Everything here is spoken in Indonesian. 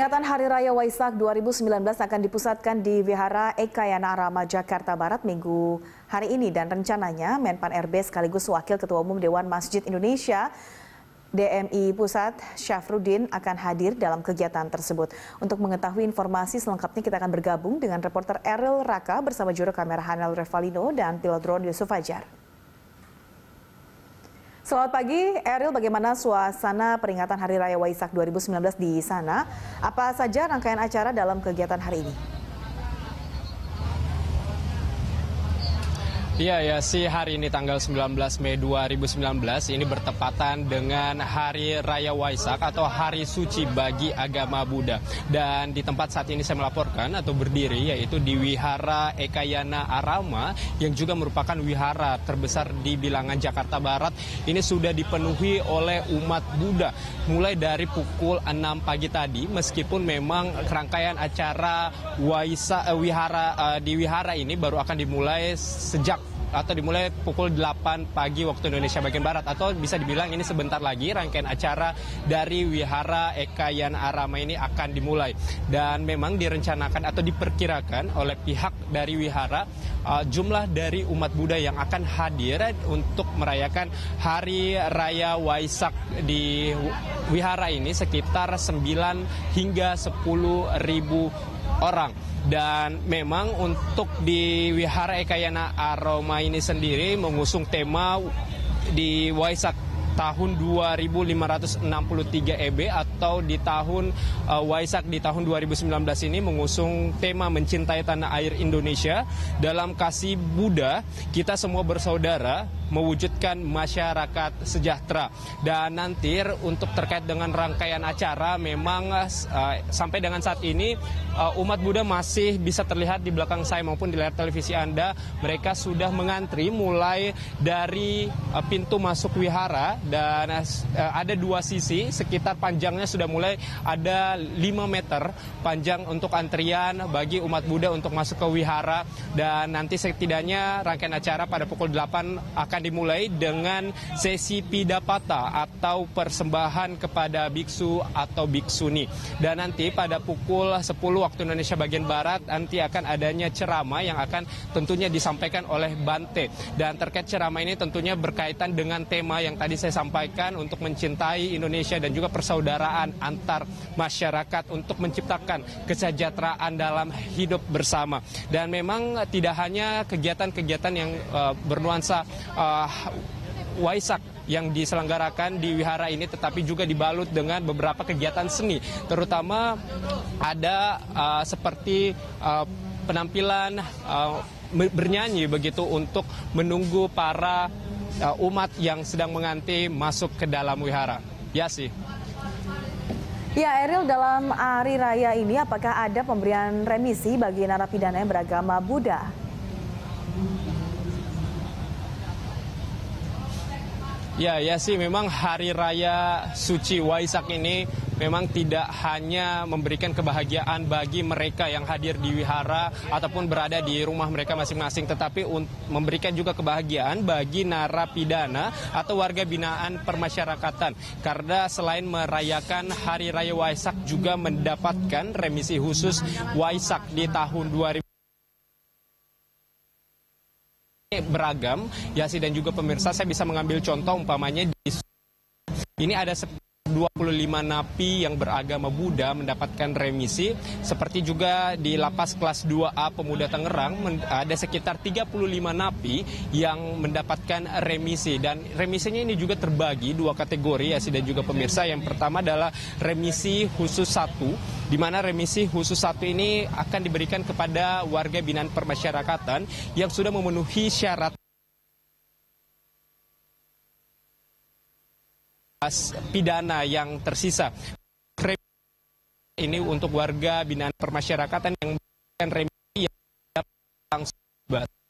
Peringatan Hari Raya Waisak 2019 akan dipusatkan di Wihara Ekayana Arama, Jakarta Barat minggu hari ini dan rencananya Menpan RB sekaligus Wakil Ketua Umum Dewan Masjid Indonesia DMI Pusat Syafruddin akan hadir dalam kegiatan tersebut. Untuk mengetahui informasi selengkapnya kita akan bergabung dengan reporter Eril Raka bersama juru kamera Hanel Revalino dan pilot drone Yusuf Fajar. Selamat pagi, Eril. Bagaimana suasana peringatan Hari Raya Waisak 2019 di sana? Apa saja rangkaian acara dalam kegiatan hari ini? Iya sih, hari ini tanggal 19 Mei 2019 ini bertepatan dengan Hari Raya Waisak atau Hari Suci bagi agama Buddha. Dan di tempat saat ini saya melaporkan atau berdiri yaitu di Wihara Ekayana Arama yang juga merupakan wihara terbesar di bilangan Jakarta Barat. Ini sudah dipenuhi oleh umat Buddha mulai dari pukul 6 pagi tadi, meskipun memang rangkaian acara di wihara ini baru akan dimulai dimulai pukul 8 pagi waktu Indonesia bagian Barat, atau bisa dibilang ini sebentar lagi rangkaian acara dari Wihara Ekayana Arama ini akan dimulai. Dan memang direncanakan atau diperkirakan oleh pihak dari wihara jumlah dari umat Buddha yang akan hadir untuk merayakan Hari Raya Waisak di wihara ini sekitar 9 hingga 10.000 orang. Dan memang untuk di Wihara Ekayana Arama ini sendiri mengusung tema di Waisak tahun 2563 EB atau di tahun Waisak di tahun 2019 ini mengusung tema mencintai tanah air Indonesia. Dalam kasih Buddha, kita semua bersaudara mewujudkan masyarakat sejahtera. Dan nanti untuk terkait dengan rangkaian acara, memang sampai dengan saat ini umat Buddha masih bisa terlihat di belakang saya maupun di layar televisi Anda. Mereka sudah mengantri mulai dari pintu masuk wihara, dan ada dua sisi, sekitar panjangnya sudah mulai ada 5 meter panjang untuk antrian bagi umat Buddha untuk masuk ke wihara. Dan nanti setidaknya rangkaian acara pada pukul 8 akan dimulai dengan sesi pidapata atau persembahan kepada biksu atau biksuni. Dan nanti pada pukul 10 waktu Indonesia bagian Barat nanti akan adanya ceramah yang akan tentunya disampaikan oleh Bante. Dan terkait ceramah ini tentunya berkaitan dengan tema yang tadi saya sampaikan untuk mencintai Indonesia dan juga persaudaraan antar masyarakat untuk menciptakan kesejahteraan dalam hidup bersama. Dan memang tidak hanya kegiatan-kegiatan yang bernuansa Waisak yang diselenggarakan di wihara ini, tetapi juga dibalut dengan beberapa kegiatan seni, terutama ada seperti penampilan bernyanyi begitu untuk menunggu para umat yang sedang mengantri masuk ke dalam wihara. Ya sih. Ya, Eril, dalam hari raya ini apakah ada pemberian remisi bagi narapidana yang beragama Buddha? Ya sih, memang Hari Raya Suci Waisak ini memang tidak hanya memberikan kebahagiaan bagi mereka yang hadir di wihara ataupun berada di rumah mereka masing-masing, tetapi memberikan juga kebahagiaan bagi narapidana atau warga binaan permasyarakatan. Karena selain merayakan Hari Raya Waisak juga mendapatkan remisi khusus Waisak di tahun 2000. Beragam, Yasi dan juga pemirsa, saya bisa mengambil contoh umpamanya ini ada 25 napi yang beragama Buddha mendapatkan remisi, seperti juga di lapas kelas 2A Pemuda Tangerang ada sekitar 35 napi yang mendapatkan remisi. Dan remisinya ini juga terbagi dua kategori, Yasi dan juga pemirsa. Yang pertama adalah remisi khusus 1, di mana remisi khusus 1 ini akan diberikan kepada warga binaan permasyarakatan yang sudah memenuhi syarat pidana yang tersisa. Ini untuk warga binaan permasyarakatan yang memberikan remisi yang langsung.